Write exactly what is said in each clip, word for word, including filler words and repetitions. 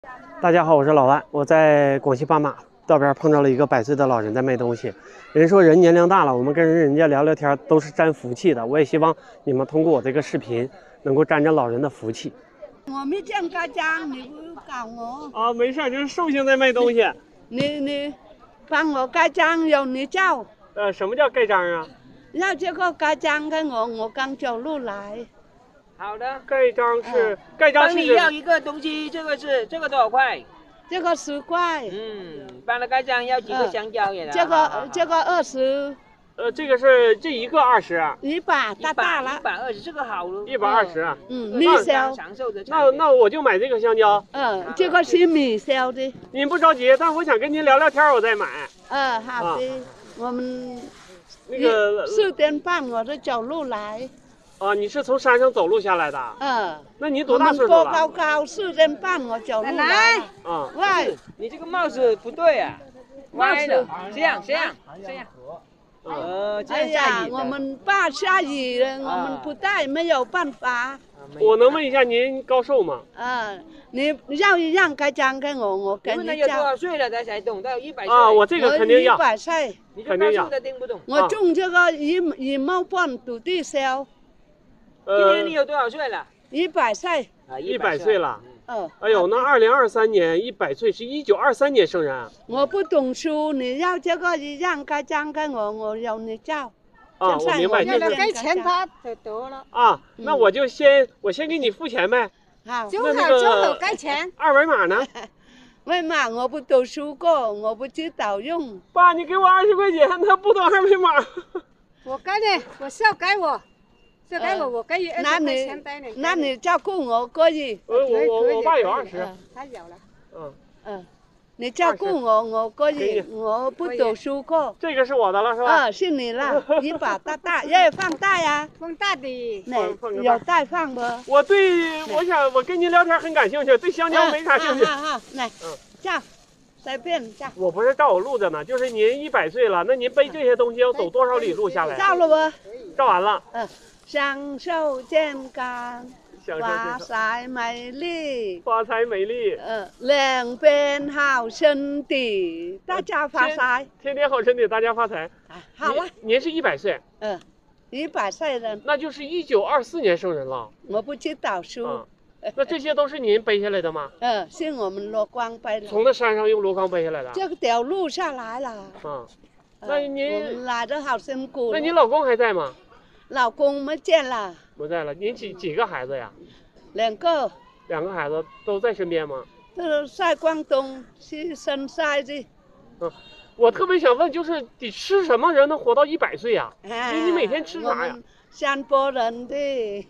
大家好，我是老万，我在广西巴马道边碰到了一个百岁的老人在卖东西。人说人年龄大了，我们跟人人家聊聊天都是沾福气的。我也希望你们通过我这个视频，能够沾着老人的福气。 我没见盖章，你不搞我啊，没事，就是寿星在卖东西。 你你帮我盖章，有你叫。 呃，什么叫盖章啊？ 要这个盖章给我，我刚走路来。 好的， 盖章是、嗯、盖章是。 帮你要一个东西，这个是这个多少块？ 这个十块。 嗯，帮他盖章要几个香蕉也的、 呃。这个这个二十。 呃，这个是这一个二十。 一百大大了。 一百二十，这个好了。 一百二十。 嗯，米香。 那那我就买这个香蕉。 嗯，这个是米香的。 您不着急，但我想跟您聊聊天，我再买。 嗯，好的，啊、我们。 那个四点半我就走路来。 啊，你是从山上走路下来的？ 嗯。 那你多大岁数了？ 我们高高四点半我走路来。 啊。 喂， 你这个帽子不对啊，歪了。这样这样这样。呃，这样下雨。 我们怕下雨了，我们不戴没有办法。 我能问一下您高寿吗？ 啊，你要一样盖章给我，我跟你讲。有多少岁了他才懂到一百岁？ 啊，我这个肯定要。 一百岁。 肯定要。 听不懂。 我种这个一一毛半土地烧。 今年你有多少岁了？ 一百岁。 啊， 一百岁了。 嗯。 哎呦，那二零二三年一百岁是一九二三年生人。 我不懂书，你要这个一样盖章给我，我有你照。 啊，我明白， 就是给钱他就得了。 啊，那我就先我先给你付钱呗。 好， 就好就好给钱。 二维码呢？ 二维码我不读书过，我不知道用。 爸，你给我二十块钱，他不懂二维码。 我给你，我少给我，少给我，我给你二十块钱给你。 那你照顾我可以。 我我我我爸有二十。 他有了。 嗯嗯。你照顾我，我可以，我不读书过。 这个是我的了，是吧？ 啊，是你了，一把大大，要放大呀。 放大的。 那有带放不？ 我对，我想我跟您聊天很感兴趣，对香蕉没啥兴趣。 好好，来，嗯，照，随便照。 我不是照我录着呢，就是您一百岁了，那您背这些东西要走多少里路下来？ 照了不？ 照完了。 嗯，享受健康。发财美丽， 发财美丽， 呃，两边好身体，大家发财， 天天好身体，大家发财。 好了， 您是一百岁， 嗯，一百岁人， 那就是一九二四年生人了。 我不知道书， 那这些都是您背下来的吗？ 嗯，是我们罗光背的。 从那山上用箩筐背下来的？ 这个条路下来了。 啊，那您来的好辛苦。 那您老公还在吗？ 老公没见了。 不在了，您几几个孩子呀？ 两个。 两个孩子都在身边吗？ 都在广东，是深山的。 嗯，我特别想问，就是得吃什么人能活到一百岁呀？ 啊、 你你每天吃啥呀？ 山坡人的。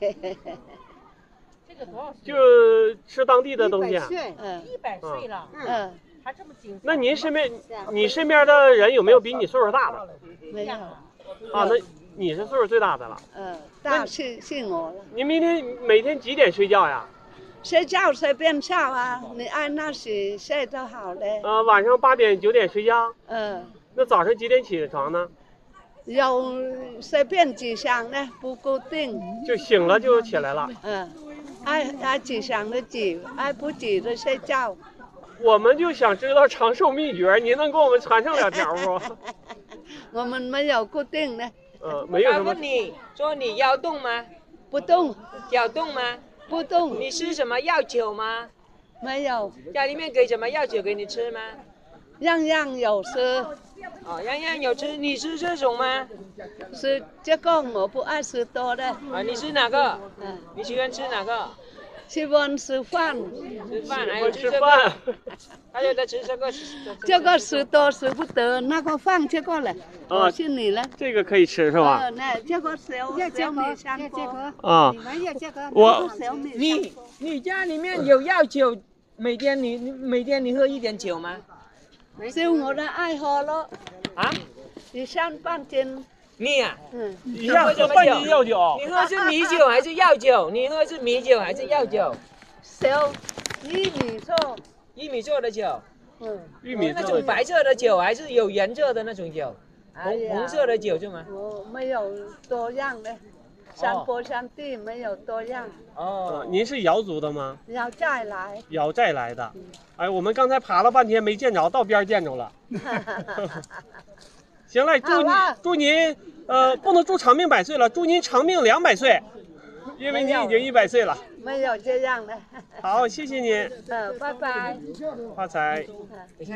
这个多少岁？ 就吃当地的东西啊。 嗯， 一百岁了。 嗯， 还这么精。 那您身边，你身边的人有没有比你岁数大的？ 没有。 啊，那。你是岁数最大的了， 嗯，大是是我了。 你明天每天几点睡觉呀？ 睡觉随便睡啊，你按那时睡就好了。 呃，晚上八点九点睡觉。 嗯。 那早上几点起床呢？ 有随便几想呢，不固定。 就醒了就起来了。 嗯，爱爱几想的几，爱不几的睡觉。 我们就想知道长寿秘诀，您能给我们传上两条不？ 我们没有固定的。 呃，没有什么。 我问你说你腰动吗？ 不动。 脚动吗？ 不动。 你吃什么药酒吗？ 没有。 家里面给什么药酒给你吃吗？ 样样有吃。 哦，样样有吃。你吃这种吗？ 吃这个我不爱吃多的。 啊，你吃哪个？嗯。你喜欢吃哪个？ 喜欢吃饭。 吃饭还有吃饭。 还有在吃这个。 这个吃多吃不得，那个放这个了。啊，是你了。 这个可以吃是吧？ 呃，那这个小小米香锅。 啊。 你们要这个。 我。 你你家里面有药酒，每天你每天你喝一点酒吗？ 是我的爱喝了。 啊？ 你上半斤。 你呀？ 嗯。 你喝半斤药酒。 你喝是米酒还是药酒？你喝是米酒还是药酒？ 小玉米做。 玉米做的酒。 嗯。 玉米那种白色的酒还是有颜色的那种酒？红红色的酒是吗？ 我没有多样的。 山坡山地没有多样。 哦，您是瑶族的吗？ 要再来。 瑶寨来的。哎，我们刚才爬了半天没见着，到边见着了。行嘞，祝您祝您呃不能祝长命百岁了，祝您长命两百岁，因为您已经一百岁了。 没有这样的。 好，谢谢您。 嗯，拜拜。 发财。